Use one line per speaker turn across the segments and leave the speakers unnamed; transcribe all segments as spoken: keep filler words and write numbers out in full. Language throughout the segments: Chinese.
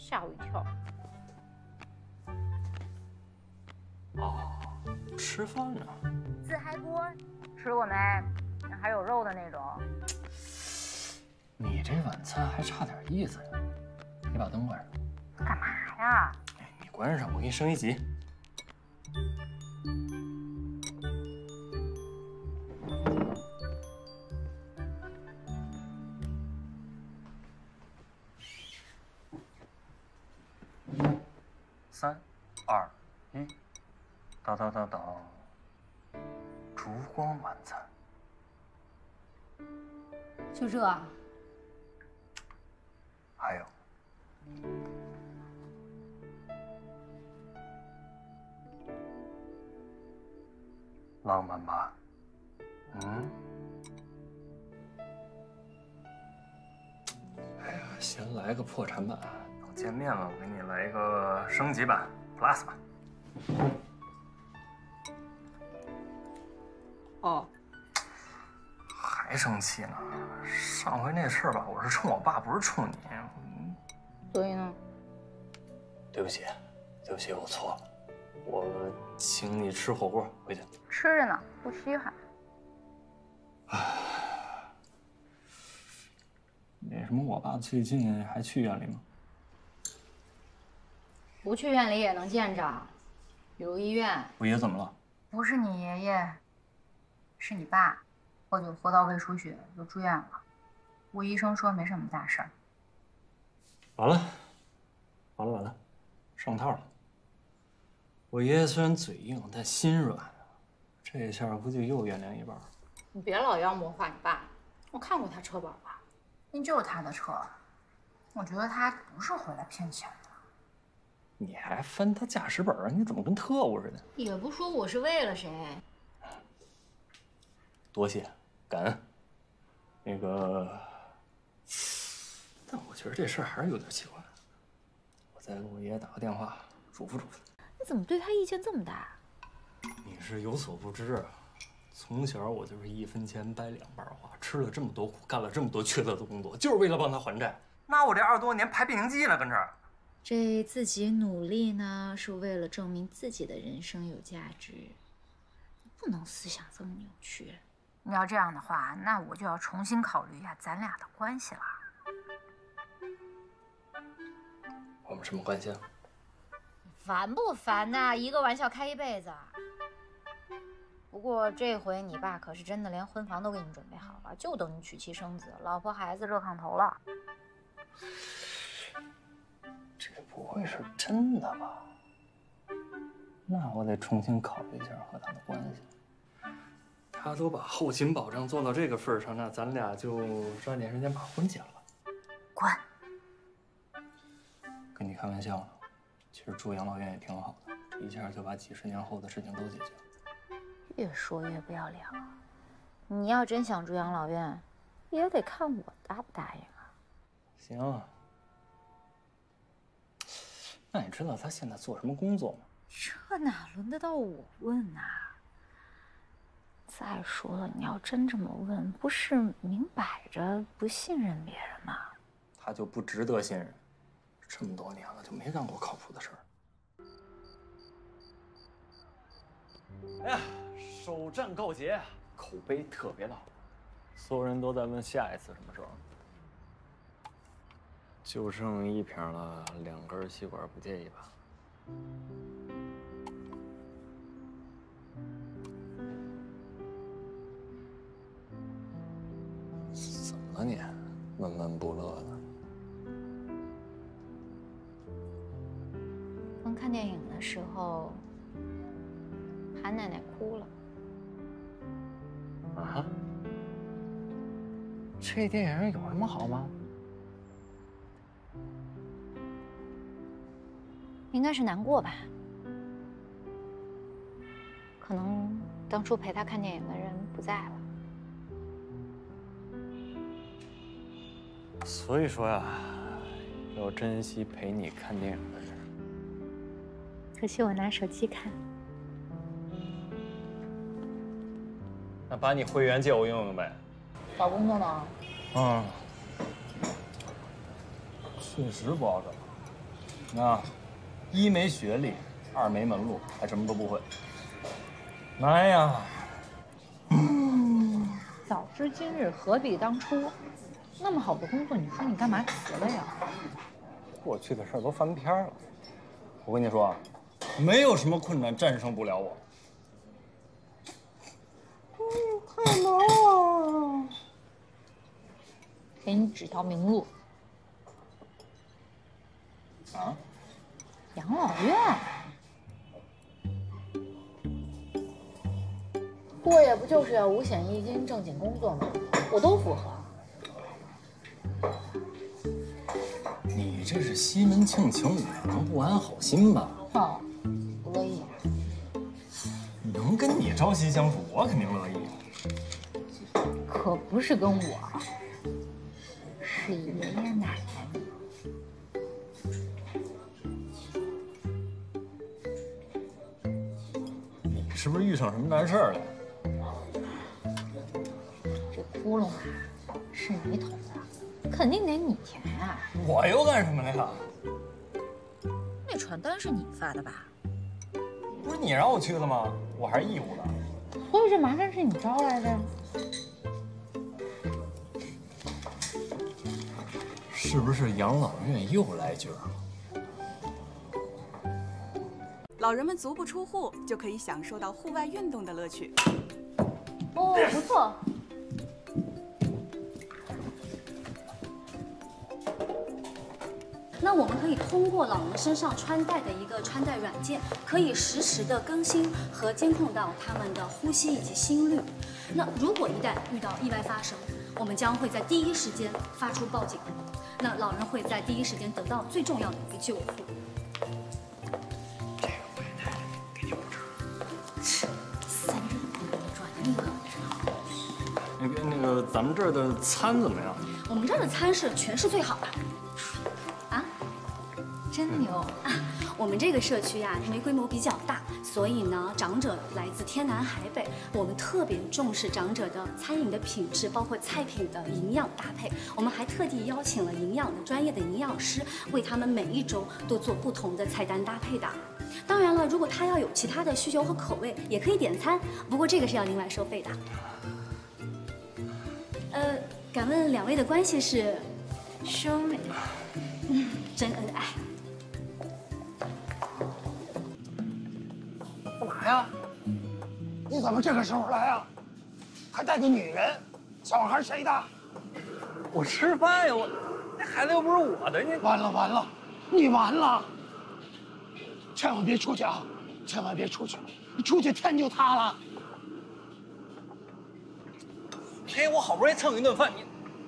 吓我一跳。
哦，吃饭呢？
自嗨锅吃过没？还有肉的那种。
你这晚餐还差点意思呀！你把灯关上。
干嘛呀？
哎，你关上，我给你升一级。三、二、一，当当当当，烛光晚餐。
就这？
还有，浪漫吧？嗯。哎呀，先来个破产版。等见面了，我给你来一个升级版 Plus 吧。
哦。
还生气呢？上回那事儿吧，我是冲我爸，不是冲你。
所以呢？
对不起，对不起，我错了。我请你吃火锅，回去。
吃着呢，不稀罕。
唉，那什么，我爸最近还去院里吗？
不去院里也能见着，比如医院。
我爷怎么了？
不是你爷爷，是你爸。喝酒喝到胃出血，就住院了。我医生说没什么大事儿。
完了，完了完了，上套了。我爷爷虽然嘴硬，但心软，这下估计又原谅一半。
你别老妖魔化你爸，我看过他车保吧？那就是他的车，我觉得他不是回来骗钱的。
你还翻他驾驶本啊？你怎么跟特务似的？
也不说我是为了谁。
多谢。感恩，那个，但我觉得这事儿还是有点奇怪。我再给我爷爷打个电话，嘱咐嘱咐他。
你怎么对他意见这么大？
你是有所不知啊，从小我就是一分钱掰两半花，吃了这么多苦，干了这么多缺德的工作，就是为了帮他还债。那我这二十多年排变形记呢，跟这儿。
这自己努力呢，是为了证明自己的人生有价值，不能思想这么扭曲。你要这样的话，那我就要重新考虑一下咱俩的关系了。
我们什么关系啊？
烦不烦呐？一个玩笑开一辈子。不过这回你爸可是真的连婚房都给你准备好了，就等你娶妻生子，老婆孩子热炕头了。
这不会是真的吧？那我得重新考虑一下和他的关系。他都把后勤保障做到这个份上，那咱俩就抓紧时间把婚结了吧。
滚！
跟你开玩笑呢，其实住养老院也挺好的，一下就把几十年后的事情都解决了。
越说越不要脸了。你要真想住养老院，也得看我答不答应啊。
行。那你知道他现在做什么工作吗？
这哪轮得到我问呐？再说了，你要真这么问，不是明摆着不信任别人吗？
他就不值得信任，这么多年了就没干过靠谱的事儿。哎呀，首战告捷，口碑特别好，所有人都在问下一次什么时候。就剩一瓶了，两根吸管不介意吧？怎么了你？闷闷不乐的。
刚看电影的时候，韩奶奶哭了。
啊？这电影有什么好吗？
应该是难过吧。可能当初陪她看电影的人不在了。
所以说呀，要珍惜陪你看电影的人。
可惜我拿手机看。
那把你会员借我用用呗。
找工作呢？
嗯。确实不好找， 啊，一没学历，二没门路，还什么都不会。来呀！
嗯，早知今日何必当初？那么好的工作，你说你干嘛辞了呀？
过去的事儿都翻篇了。我跟你说啊，没有什么困难战胜不了我。嗯，太难了。
给你指条明路。
啊？
养老院。过夜不就是要五险一金、正经工作吗？我都符合。
你这是西门庆请五郎，不安好心吧？
哦，不乐意。
能跟你朝夕相处，我肯定乐意。
可不是跟我，是爷爷奶奶。
你是不是遇上什么难事儿了？
这窟窿啊，是你捅的，肯定得你填啊。
我又干什么了呀？
那传单是你发的吧？
不是你让我去的吗？我还是义务的。
所以这麻烦是你招来的呀？
是不是养老院又来劲儿了？
老人们足不出户就可以享受到户外运动的乐趣。
哦，不错。
那我们可以通过老人身上穿戴的一个穿戴软件，可以实时的更新和监控到他们的呼吸以及心率。那如果一旦遇到意外发生，我们将会在第一时间发出报警，那老人会在第一时间得到最重要的一个救护。
这个我也带，给你五折。
三日不转命啊！
那个那个，咱们这儿的餐怎么样？
我们这儿的餐是全市最好的。啊，真牛啊！我们这个社区呀、因为规模比较大，所以呢，长者来自天南海北，我们特别重视长者的餐饮的品质，包括菜品的营养搭配。我们还特地邀请了营养的专业的营养师，为他们每一周都做不同的菜单搭配的。当然了，如果他要有其他的需求和口味，也可以点餐，不过这个是要另外收费的。呃，敢问两位的关系是？兄妹。嗯，真恩爱。
干嘛呀？你怎么这个时候来啊？还带个女人？小孩谁的？
我吃饭呀，我那孩子又不是我的，你
完了完了，你完了！千万别出去啊！千万别出去，你出去天就塌了。
嘿，我好不容易蹭一顿饭，你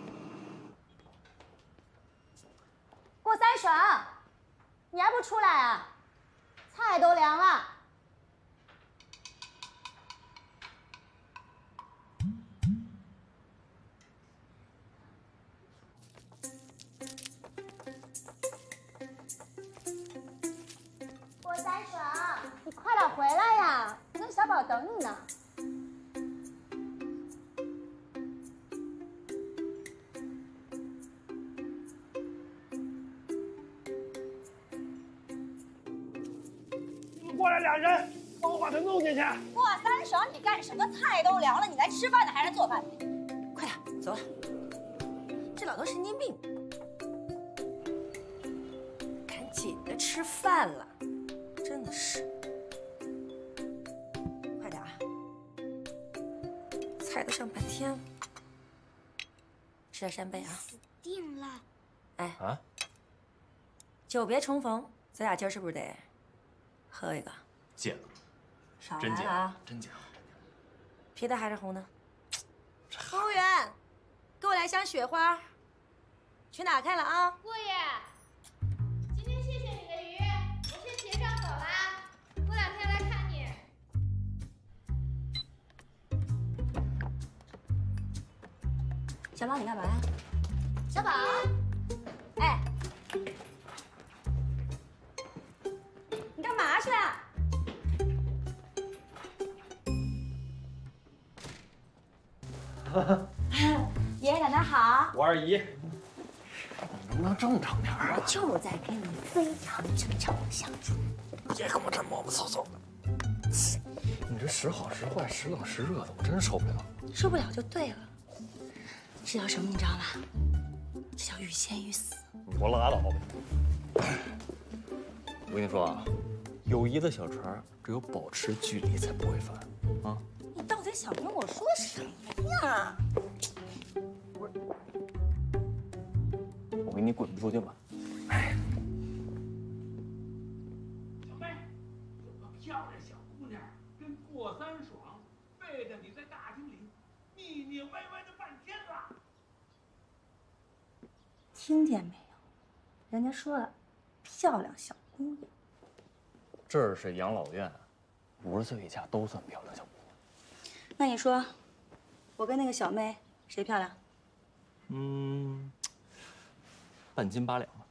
郭三爽，你还不出来啊？菜都凉了。郭三爽，你快点回来呀！我跟小宝等你呢。
过来俩人，帮我把他弄进去。
郭三爽，你干什么？菜都凉了，你来吃饭呢还是做饭？
快点，走了。这老头神经病，赶紧的吃饭了，真的是。快点啊！菜都上半天了，吃点扇贝啊。
死定了！
哎
啊，
久别重逢，咱俩今儿是不是得喝一个？
戒了，
少
真戒
来了啊！
真戒了。
啤的还是红的？服务员，给我来箱雪花。去哪开了啊？
姑爷，今天谢谢你的鱼，我先结账走啦，过两天来看你。
小宝，你干嘛呀？
小宝，哎，你干嘛去啊？爷爷奶奶好。
我二姨， 能不能正常点啊？
我就是在跟你非常正常的相处。
别跟我这磨磨蹭蹭的。你这时好时坏，时冷时热的，我真受不了。
受不了就对了。这叫什么？你知道吗？这叫欲仙欲死。
你给我拉倒吧！我跟你说啊，友谊的小船只有保持距离才不会翻啊！
你到底想跟我说什么呀？
我给你滚出去吧！哎，
小妹，有个漂亮小姑娘跟过三爽背着你在大厅里腻腻歪歪的半天了。
听见没有？人家说了，漂亮小姑娘。
这儿是养老院，五十岁以下都算漂亮小姑娘。
那你说，我跟那个小妹谁漂亮？
嗯，半斤八两吧。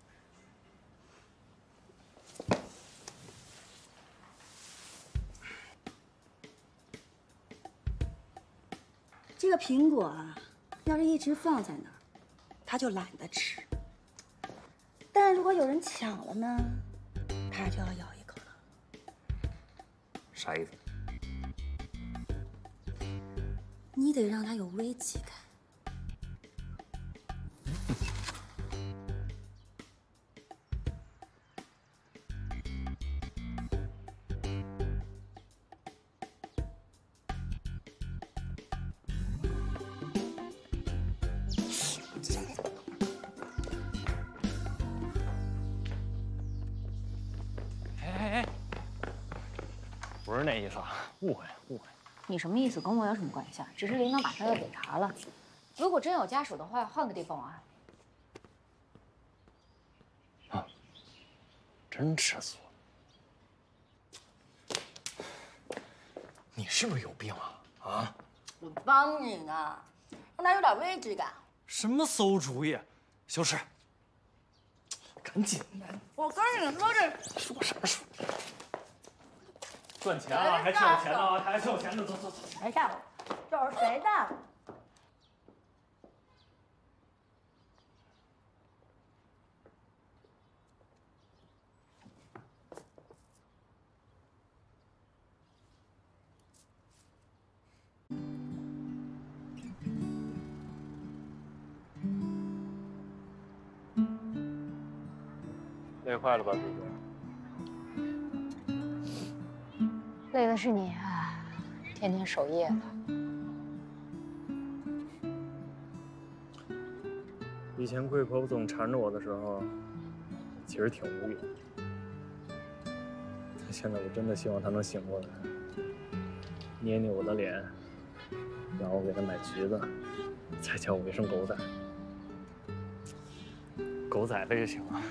这个苹果啊，要是一直放在那儿，它就懒得吃。但如果有人抢了呢，它就要咬一口了。
啥意思？
你得让它有危机感。
不是那意思啊，误会误会。
你什么意思？跟我有什么关系啊？只是领导马上要检查了，如果真有家属的话，换个地方啊。
啊，真吃醋。你是不是有病啊？啊！
我帮你呢，让他有点危机感。
什么馊主意？小史，赶紧的！
我跟你说这
说什么说？赚钱啊，还欠我钱呢啊，还欠我钱呢！走走走。
谁下我？这是谁的？
累坏了吧，姐姐？
累的是你啊，天天守夜的。
以前贵婆婆总缠着我的时候，其实挺无语的。但现在我真的希望她能醒过来，捏捏我的脸，让我给她买橘子，再叫我一声狗仔。狗仔了就行了。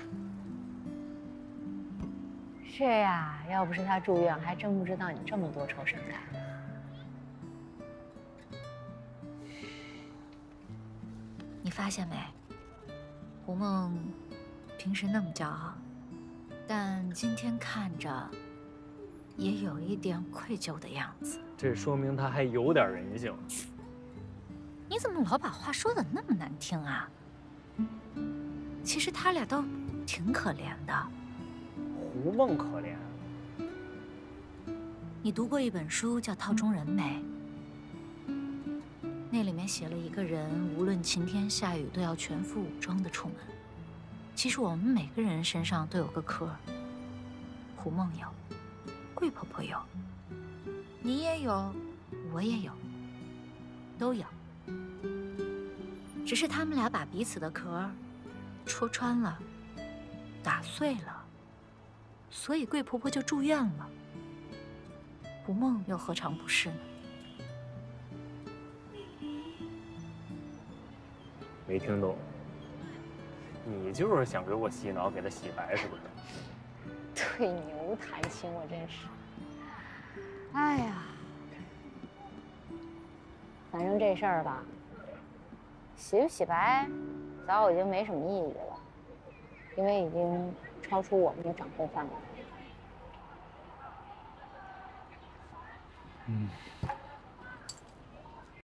是呀，要不是他住院，还真不知道你这么多愁善感。你发现没？胡梦平时那么骄傲，但今天看着也有一点愧疚的样子。
这说明他还有点人性。
你怎么老把话说的那么难听啊？其实他俩都挺可怜的。
胡梦可怜。
你读过一本书叫《套中人》没？那里面写了一个人，无论晴天下雨都要全副武装的出门。其实我们每个人身上都有个壳，胡梦有，贵婆婆有，你也有，我也有，都有。只是他们俩把彼此的壳戳穿了，打碎了。所以贵婆婆就住院了，胡梦又何尝不是呢？
没听懂，你就是想给我洗脑，给他洗白是不是？
对牛弹琴，我真是。哎呀，反正这事儿吧，洗不洗白，早已经没什么意义了，因为已经超出我们的掌控范围。
嗯。